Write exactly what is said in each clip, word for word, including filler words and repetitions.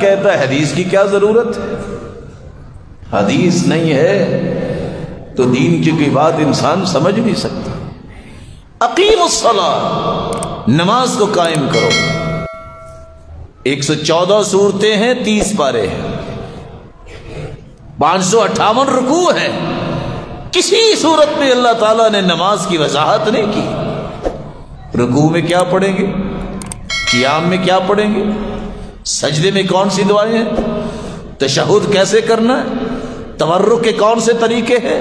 کہتا ہے حدیث کی کیا ضرورت ہے؟ حدیث نہیں ہے تو دین کی کوئی بات انسان سمجھ نہیں سکتا۔ اقیم الصلاۃ، نماز کو قائم کرو۔ ایک سو چودہ صورتیں ہیں، تیس پارے ہیں، پانچ سو اٹھاون رکوع ہے، کسی صورت میں اللہ تعالیٰ نے نماز کی وضاحت نہیں کی۔ رکوع میں کیا پڑھیں گے، قیام میں کیا پڑھیں گے، سجدے میں کون سی دعائیں ہیں، تشہد کیسے کرنا ہے، تورک کے کون سے طریقے ہیں،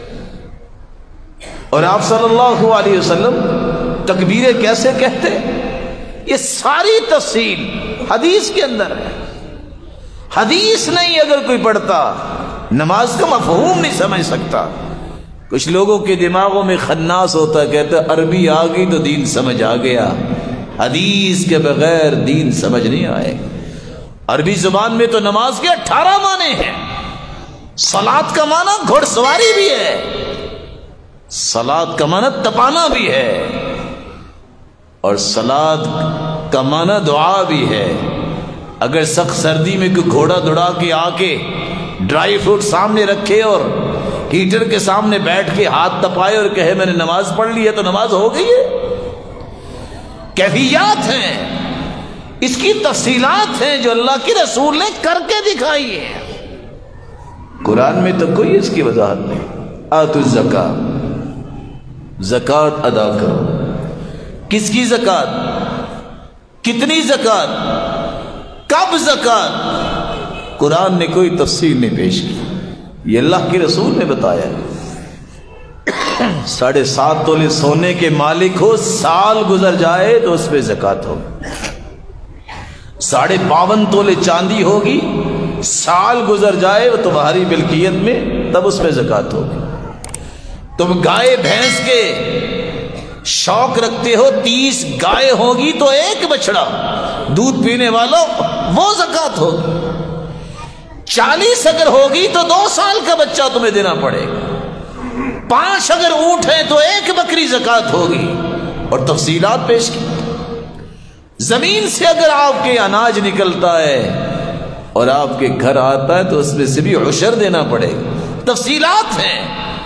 اور آپ صلی اللہ علیہ وسلم تکبیریں کیسے کہتے، یہ ساری تفصیل حدیث کے اندر ہے۔ حدیث نہیں اگر کوئی پڑھتا نماز کا مفہوم نہیں سمجھ سکتا۔ کچھ لوگوں کے دماغوں میں خناس ہوتا، کہتا عربی آ گئی تو دین سمجھ آ گیا، حدیث کے بغیر دین سمجھ نہیں آئے۔ عربی زبان میں تو نماز کے اٹھارہ معنی ہیں۔ صلاۃ کا معنی گھڑ سواری بھی ہے، صلاۃ کا معنی تپانا بھی ہے، اور صلاۃ کا معنی دعا بھی ہے۔ اگر سخت سردی میں کوئی گھوڑا دوڑا کے آ کے ڈرائی فروٹ سامنے رکھے اور ہیٹر کے سامنے بیٹھ کے ہاتھ تپائے اور کہے میں نے نماز پڑھ لی ہے تو نماز ہو گئی ہے؟ کیفیات ہیں، اس کی تفصیلات ہیں جو اللہ کے رسول نے کر کے دکھائی ہے۔ قرآن میں تو کوئی اس کی وضاحت نہیں۔ آتوا الزکاۃ، زکوٰۃ ادا کرو۔ کس کی زکوٰۃ، کتنی زکوٰۃ، کب زکوٰۃ، قرآن نے کوئی تفصیل نہیں پیش کی، یہ اللہ کے رسول نے بتایا۔ ساڑھے سات تولے سونے کے مالک ہو، سال گزر جائے تو اس پہ زکوٰۃ ہو۔ ساڑھے باون تولے چاندی ہوگی، سال گزر جائے وہ تمہاری ملکیت میں، تب اس پہ زکوٰۃ ہوگی۔ تم گائے بھینس کے شوق رکھتے ہو، تیس گائے ہوگی تو ایک بچڑا دودھ پینے والا، وہ زکوٰۃ ہوگی۔ چالیس اگر ہوگی تو دو سال کا بچہ تمہیں دینا پڑے گا۔ پانچ اگر اونٹ ہیں تو ایک بکری زکوٰۃ ہوگی، اور تفصیلات پیش کی۔ زمین سے اگر آپ کے اناج نکلتا ہے اور آپ کے گھر آتا ہے تو اس میں سے بھی عشر دینا پڑے گا، تفصیلات ہیں۔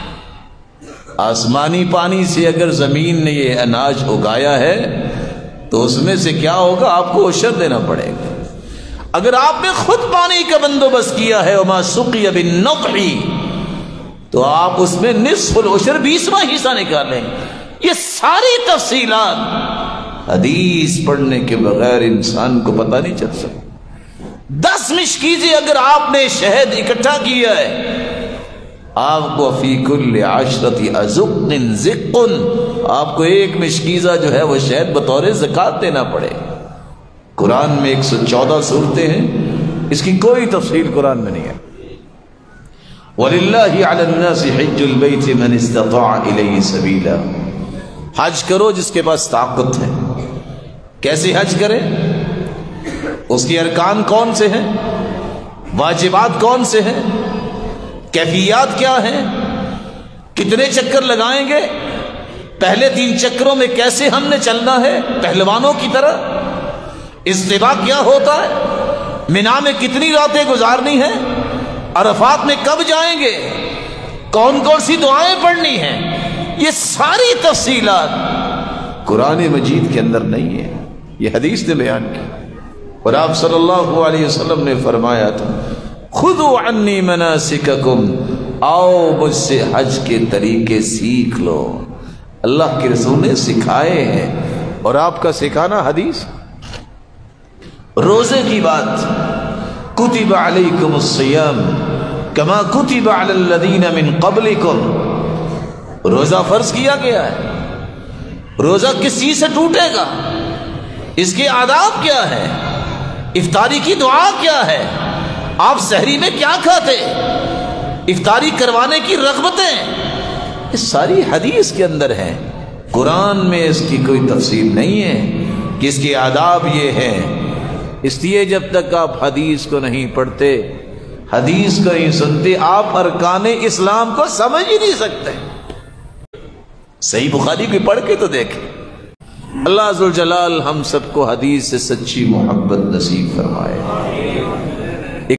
آسمانی پانی سے اگر زمین نے یہ اناج اگایا ہے تو اس میں سے کیا ہوگا، آپ کو عشر دینا پڑے گا۔ اگر آپ نے خود پانی کا بندوبست کیا ہے وما سقی بالنقع، تو آپ اس میں نصف العشر، بیسواں حصہ نکالیں۔ یہ ساری تفصیلات حدیث پڑھنے کے بغیر انسان کو پتہ نہیں چل سکتا۔ دس مشکیزیں اگر آپ نے شہد اکٹھا کیا ہے، آپ کو فی کل عشرۃ ازق زق، آپ کو ایک مشکیزہ جو ہے وہ شہد بطور زکوٰۃ دینا پڑے۔ قرآن میں ایک سو چودہ صورتیں ہیں، اس کی کوئی تفصیل قرآن میں نہیں ہے۔ وَلِلَّهِ عَلَى النَّاسِ حِجُّ الْبَيْتِ مَنِ اسْتَطَاعَ إِلَيْهِ سَبِيلًا، حج کرو جس کے پاس طاقت ہے۔ کیسے حج کریں، اس کے ارکان کون سے ہیں، واجبات کون سے ہیں، کیفیات کیا ہیں، کتنے چکر لگائیں گے، پہلے تین چکروں میں کیسے ہم نے چلنا ہے پہلوانوں کی طرح، استوا کیا ہوتا ہے، مینا میں کتنی راتیں گزارنی ہیں، عرفات میں کب جائیں گے، کون کون سی دعائیں پڑھنی ہیں، یہ ساری تفصیلات قرآن مجید کے اندر نہیں ہے، یہ حدیث نے بیان کی۔ اور آپ صلی اللہ علیہ وسلم نے فرمایا تھا خذوا عنی مناسککم، آؤ مجھ سے حج کے طریقے سیکھ لو۔ اللہ کے رسول نے سکھائے ہیں، اور آپ کا سکھانا حدیث۔ روزے کی بات، کتب علیکم الصیام کما کتب علی الذین من قبلکم، روزہ فرض کیا گیا ہے۔ روزہ کس چیز سے ٹوٹے گا، اس کے آداب کیا ہے، افطاری کی دعا کیا ہے، آپ سحری میں کیا کھاتے، افطاری کروانے کی رغبتیں، یہ ساری حدیث کے اندر ہیں۔ قرآن میں اس کی کوئی تفصیل نہیں ہے کہ اس کے آداب یہ ہیں۔ اس لیے جب تک آپ حدیث کو نہیں پڑھتے، حدیث کو نہیں سنتے، آپ ارکان اسلام کو سمجھ ہی نہیں سکتے۔ صحیح بخاری کو پڑھ کے تو دیکھیں۔ اللہ ذوالجلال ہم سب کو حدیث سے سچی محبت نصیب فرمائے۔